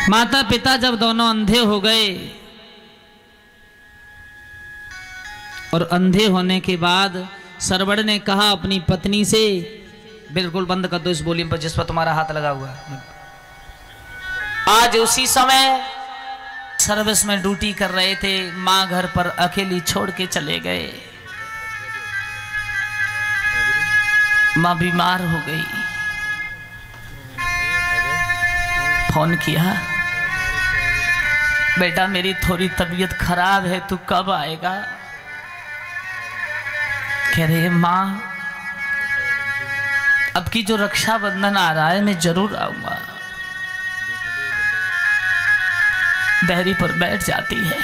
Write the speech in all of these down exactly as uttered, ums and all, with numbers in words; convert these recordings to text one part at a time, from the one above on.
माता पिता जब दोनों अंधे हो गए और अंधे होने के बाद सरवड़ ने कहा अपनी पत्नी से, बिल्कुल बंद कर दो इस वॉल्यूम पर जिस पर तुम्हारा हाथ लगा हुआ है। आज उसी समय सर्विस में ड्यूटी कर रहे थे, मां घर पर अकेली छोड़ के चले गए। मां बीमार हो गई। फोन किया, बेटा मेरी थोड़ी तबीयत खराब है, तू कब आएगा? कह रहे मां अब की जो रक्षाबंधन आ रहा है मैं जरूर आऊंगा। डेयरी पर बैठ जाती है,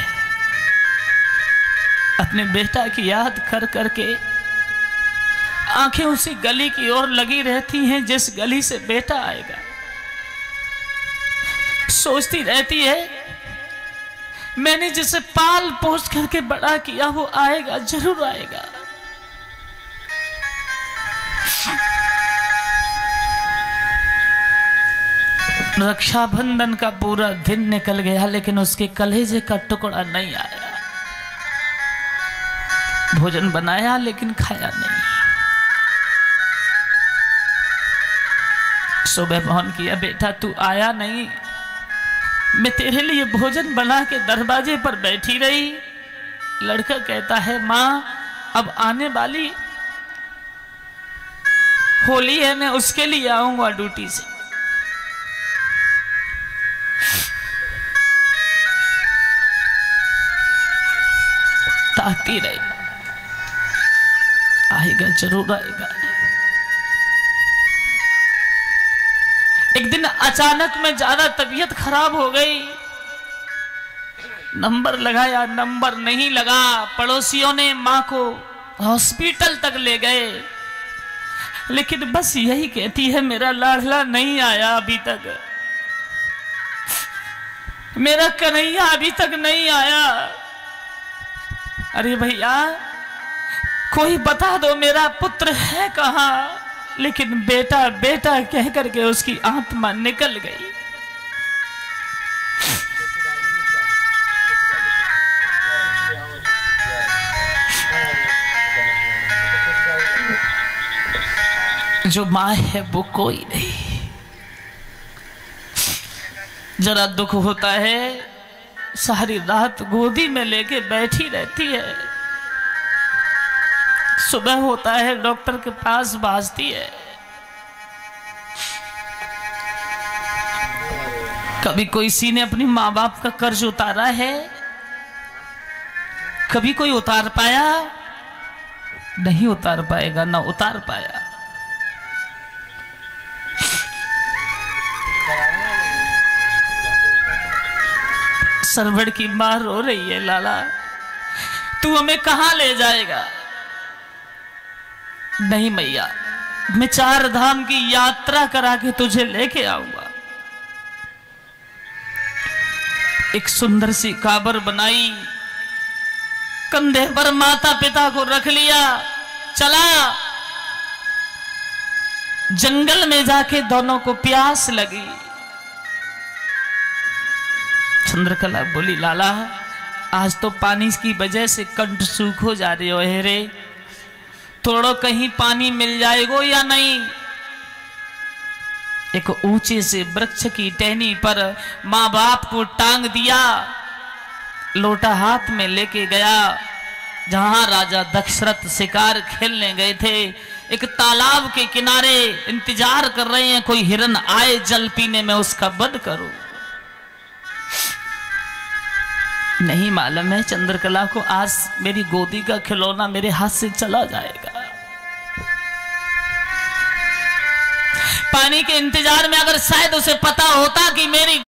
अपने बेटा की याद कर करके आंखें उसी गली की ओर लगी रहती हैं जिस गली से बेटा आएगा। सोचती रहती है मैंने जिसे पाल पोस करके बड़ा किया वो आएगा, जरूर आएगा। रक्षाबंधन का पूरा दिन निकल गया लेकिन उसके कलेजे का टुकड़ा नहीं आया। भोजन बनाया लेकिन खाया नहीं। सुबह फोन किया, बेटा तू आया नहीं, मैं तेरे लिए भोजन बना के दरवाजे पर बैठी रही। लड़का कहता है मां अब आने वाली होली है, मैं उसके लिए आऊंगा ड्यूटी से। ताकती रही, आएगा जरूर आएगा। एक दिन अचानक में ज्यादा तबीयत खराब हो गई। नंबर लगाया, नंबर नहीं लगा। पड़ोसियों ने मां को हॉस्पिटल तक ले गए लेकिन बस यही कहती है मेरा लाडला नहीं आया अभी तक, मेरा कन्हैया अभी तक नहीं आया। अरे भैया कोई बता दो मेरा पुत्र है कहां? लेकिन बेटा बेटा कह करके उसकी आत्मा निकल गई। जो मां है वो कोई नहीं। जरा दुख होता है सारी रात गोदी में लेके बैठी रहती है। सुबह होता है डॉक्टर के पास भाजती है। कभी कोई सी ने अपनी माँ बाप का कर्ज उतारा है? कभी कोई उतार पाया? नहीं उतार पाएगा, ना उतार पाया। सरवड़ की मां रो रही है, लाला तू हमें कहां ले जाएगा? नहीं मैया, मैं चार धाम की यात्रा करा के तुझे लेके आऊंगा। एक सुंदर सी काबर बनाई, कंधे पर माता पिता को रख लिया, चला। जंगल में जाके दोनों को प्यास लगी। चंद्रकला बोली, लाला आज तो पानी की वजह से कंठ सूख हो जा रही हो रे, थोड़ा कहीं पानी मिल जाएगो या नहीं? एक ऊंचे से वृक्ष की टहनी पर मां बाप को टांग दिया, लोटा हाथ में लेके गया। जहां राजा दशरथ शिकार खेलने गए थे, एक तालाब के किनारे इंतजार कर रहे हैं कोई हिरन आए जल पीने में, उसका वध करो। नहीं मालूम है चंद्रकला को आज मेरी गोदी का खिलौना मेरे हाथ से चला जाएगा। पानी के इंतजार में अगर शायद उसे पता होता कि मेरी